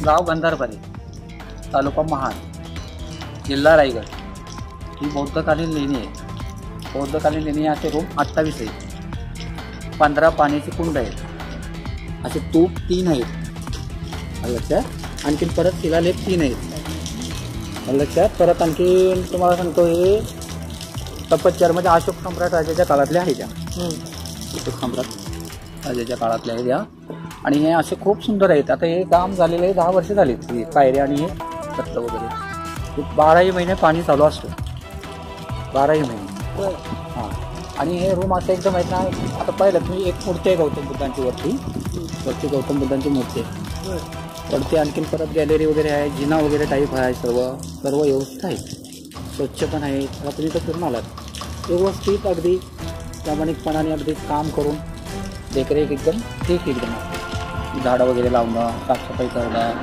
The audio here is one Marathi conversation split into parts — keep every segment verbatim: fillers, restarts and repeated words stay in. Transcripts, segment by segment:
गाव गंधारपाले, तालुका महाड, जिल्हा रायगड. ही बौद्धकालीन लेणी आहे. बौद्धकालीन लेणी असे रूम अठ्ठावीस आहेत. पंधरा पाण्याची कुंड आहेत. असे तूप तीन आहेत लक्षात. आणखीन परत शिलालेख तीन आहेत लक्षात. परत आणखीन तुम्हाला सांगतो हे तपश्चर्यामध्ये अशोक सम्राट राजाच्या काळातल्या आहेत त्या. अशोक सम्राट राजाच्या काळातल्या आहेत या. आणि हे असे खूप सुंदर आहेत. आता हे काम झालेले आहे दहा वर्ष झालीत. हे पायऱ्या आणि हे तत्व वगैरे बाराही महिने पाणी चालू असतो. बाराही महिने. हां. आणि हे रूम असं एकदम आहेत ना. आता पाहिलं तुम्ही एक मूर्ती आहे गौतम बुद्धांची वरती. वरती गौतम बुद्धांची मूर्ती आहे. वरती आणखीन परत गॅलरी वगैरे आहे. जिना वगैरे टाईप आहे. सर्व सर्व व्यवस्था आहे. स्वच्छ पण आहे. आता तुम्ही तर फिरून आलात. व्यवस्थित अगदी प्रामाणिकपणाने अगदी काम करून देखरेख एकदम ठीक एकदम झाडं वगैरे लावणं, साफसफाई करणं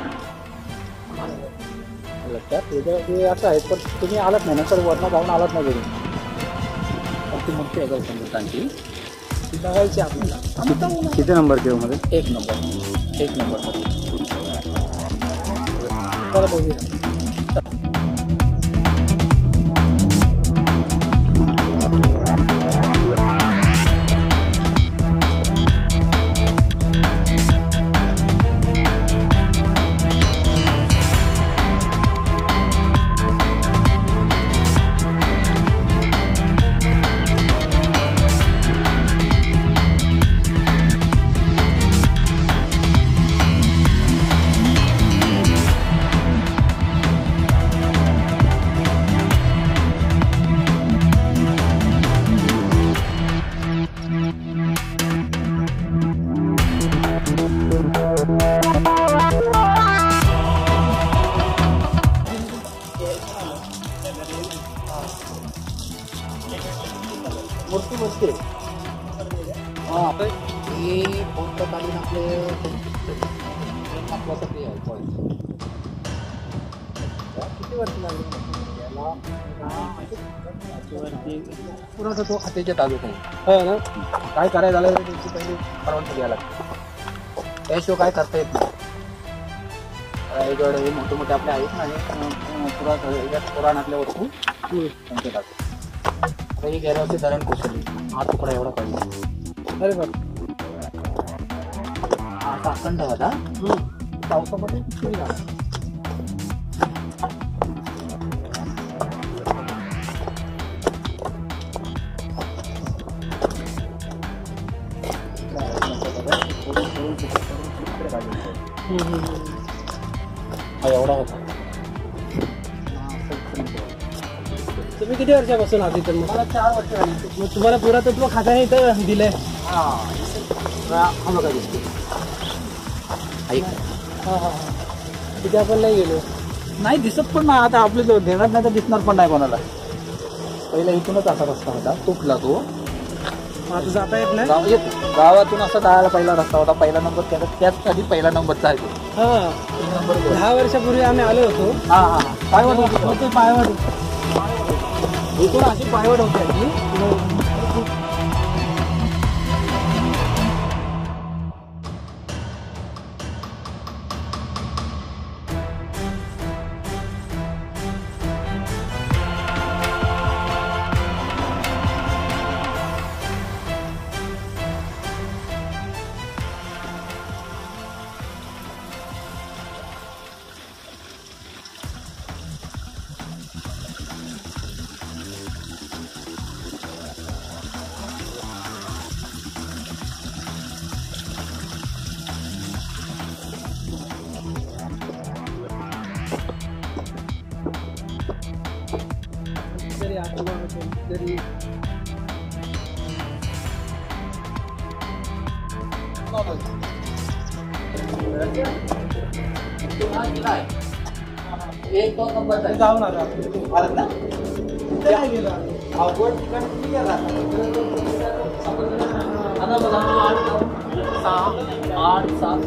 लक्षात. हे असं आहे. पण तुम्ही आलात नाही ना तर वरनं जाऊन आलात नाही घरी. ती मूर्ती आहे गौतम बुद्धांची. ती बघायची आपल्याला. किती नंबर केवमध्ये? एक नंबर. एक नंबर चला बघूया. मूर्ती मूर्ती हां. हे बौद्धकालीन आपले महत्वाचं ते आहे पॉईंट. किती वर्ष लागली पुराचा तो हातीच्या तालुका आहे. हो ना. काय करायला झालं तर त्यांची पहिली परवानगी घ्यायला लागते. त्याशिवाय काय करता येत नाही. रायगड हे मोठे मोठे आपले आहेत ना. पुरा पुराणातल्या वस्तू त्यांच्या टाकतो. ही गेल्या वर्षी धरण कोसळली. हा तुकडा एवढा पाहिजे. अरे बरं. हा असा अखंड होता. पावसामध्ये किती झाला. हा एवढा होता. तुम्ही किती वर्षापासून आधी तर? मला चार वर्ष झाली. मग तुम्हाला पुरातत्व खात्याने इथं दिलंय? हां. हा बघा दिसते. ऐक. हां हां हां. तिथे आपण नाही गेलो. नाही दिसत पण नाही. आता आपले तो देणार नाही तर दिसणार पण नाही कोणाला. पहिला इथूनच असा रस्ता होता. तुटला तो. आता जाता येत नाही. गाव येत गावातून असं जायला पहिला रस्ता होता. पहिला नंबर त्याचा त्याचसाठी पहिला नंबरचा आहे. हां. नंबर दहा वर्षापूर्वी आम्ही आलो होतो. हां हां. पायवाट होतो. पायवाट इकडून अशी पायवाट होती आधी. तरी एक दोन नंबर जाऊन आला भारत ना गेला अवघड ठिकाणी गेला आता बघा आठ सहा आठ सात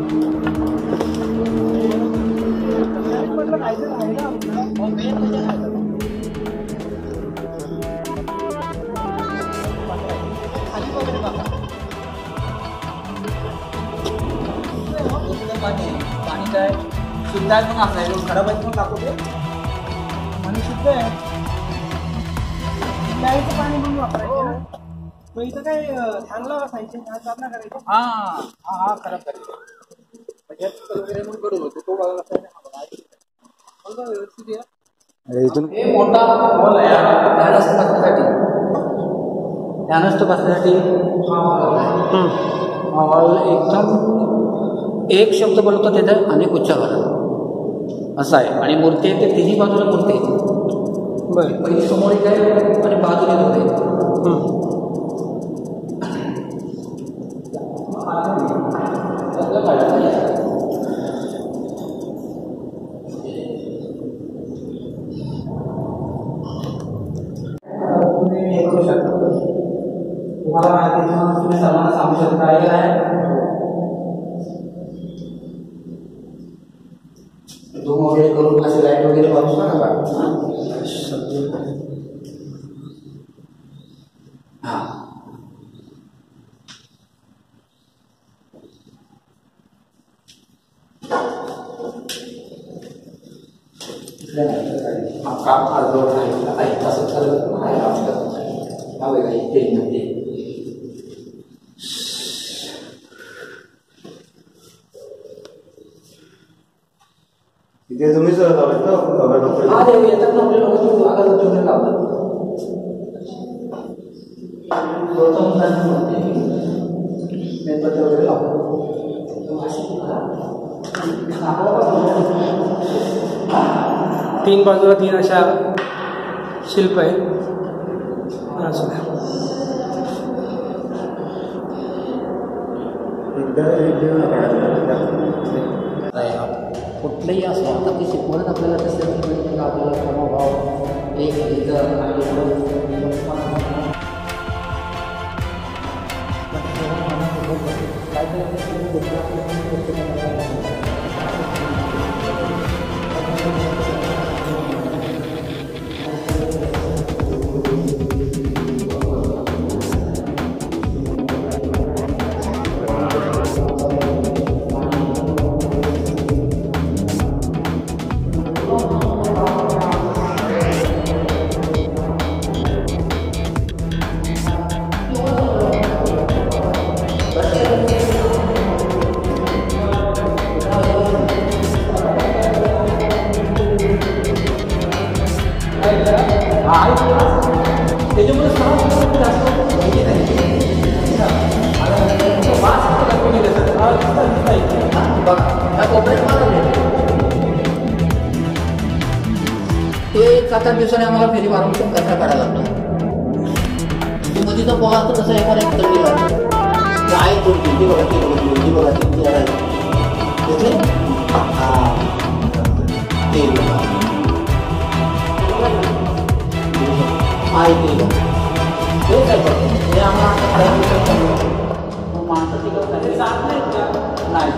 खाली वगैरे बघा पाणी पाणी काय शुद्ध आहे पण असं आहे खराब आहे पण टाकू ते पाणी शुद्ध आहे. प्यायचं पाणी म्हणून वापरायचं. मग इथं काय चांगलं असायचं साधना करायचं. हा हा हा खराब करायचं वगैरे म्हणून करू होतो तो बघा कसा व्यवस्थित आहे. इथून मोठा हॉल आहे ध्यानस्थ बसण्यासाठी ध्यानस्थ बसण्यासाठी हा हॉल एकदम एक शब्द बोलतो त्याचा अनेक उच्चार असा आहे. आणि मूर्ती आहे ते तिन्ही बाजूला मूर्ती आहे. बरं पहिली समोर एक आहे आणि बाजूला मूर्ती आहे. तुम्ही करू शकता तुम्हाला माहिती तुम्ही सर्वांना सांगू शकता आहे धूम वगैरे करून असे लाईट वगैरे वापरू शकता हा काम अर्धवट नाही असं ठरलं हा वेगळा ते म्हणते इथे तुम्हीच लावलेत ना हा देव येतात ना आपले लोक आगाला चोरी लावतात मेणबत्ती वगैरे लावतात. तीन बाजूला तीन अशा शिल्प आहेत. कुठलंही असो आता ती शिकवणच आपल्याला तसं आपल्याला समभाव एक त्याच्यामुळे ते सात आठ दिवसाने आम्हाला फेरी मारून कचरा काढायला लागतो. नदीचा पोहा असतो तसं एखादा एक तंडी लागतो आहे दोन तीन बघा ती बघा ती बघा ती तिथे हा ते माहिती हे काय करतो हे आम्हाला माणसं तिकडं नाही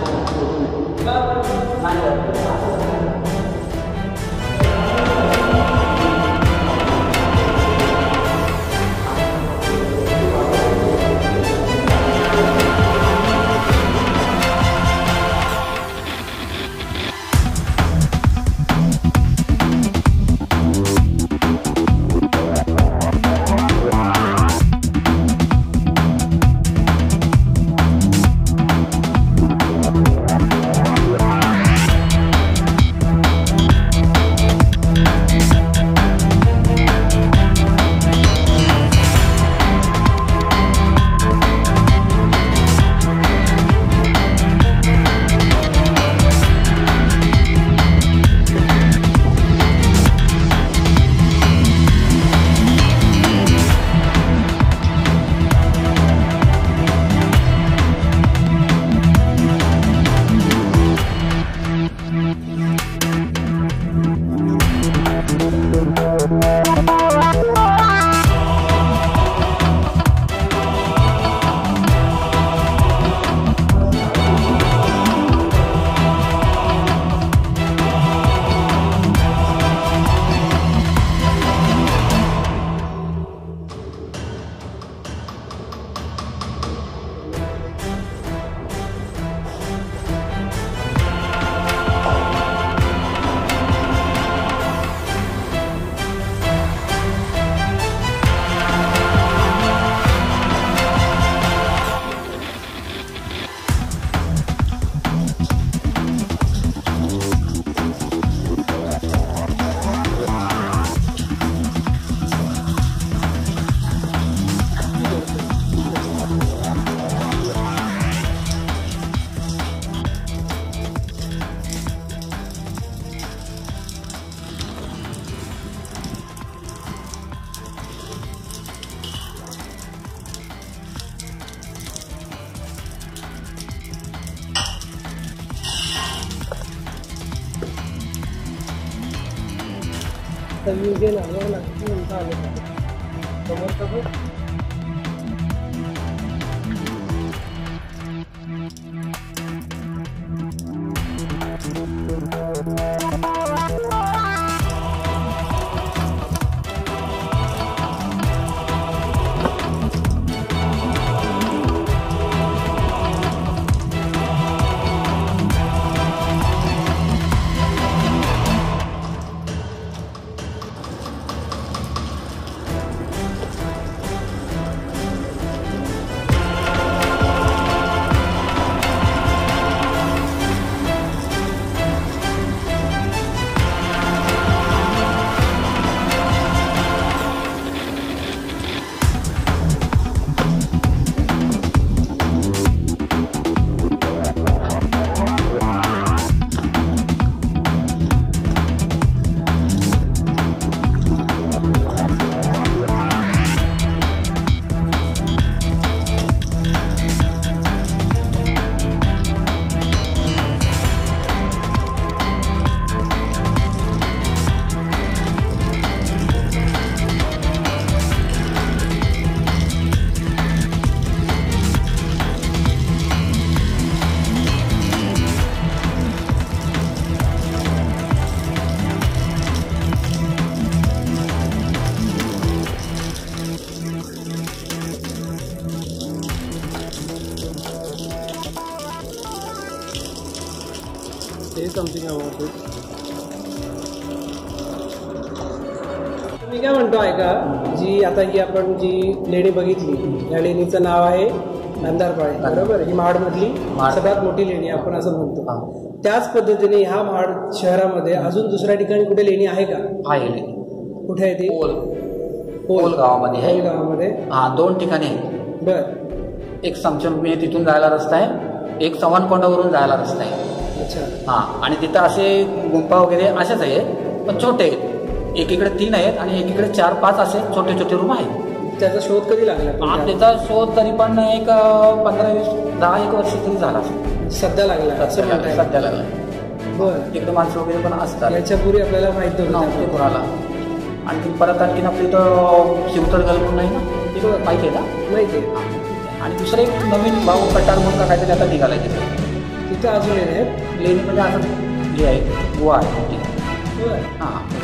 तर म्युझियम आलो ना म्हणता आलो समोर समोर say something about it. मी काय म्हणतो ऐका, जी आता ही आपण जी लेणी बघितली या लेणीचं नाव आहे गांधारपाळे, बरोबर. ही महाडमधली सगळ्यात मोठी लेणी आपण असं म्हणतो. त्याच पद्धतीने ह्या महाड शहरामध्ये अजून दुसऱ्या ठिकाणी कुठे लेणी आहे का? आहे. कुठे आहे ती? पोल गावामध्ये आहे. गावामध्ये हा दोन ठिकाणी आहे. बर. एक समचम तिथून जायला रस्ता आहे, एक चव्हाणकोंडावरून जायला रस्ता आहे. अच्छा. हा आणि तिथं असे गुंफा वगैरे असेच आहेत पण छोटे आहेत. एकीकडे तीन आहेत आणि एकीकडे चार पाच असे छोटे छोटे रूम आहेत. त्याचा शोध कधी लागला? त्याचा शोध तरी पण एक पंधरा वीस दहा एक वर्ष तरी झाला असेल. सध्या लागला? सध्या लागला. बरं. तिकडे माणसं वगैरे पण असतात. याच्यापूर्वी आपल्याला माहिती नव्हते कोणाला. आणखी परत आणखीन आपली इथं शिवतरगल म्हणून आहे ना, तिथं माहिती आहे ना? माहिती आहे. आणि दुसरं एक नवीन भाऊ कटार म्हणून का काहीतरी आता निघालाय तिथं. तिथं अजून लेणी आहेत. लेणी म्हणजे असं जे आहे गुहा आहे मोठी. हां.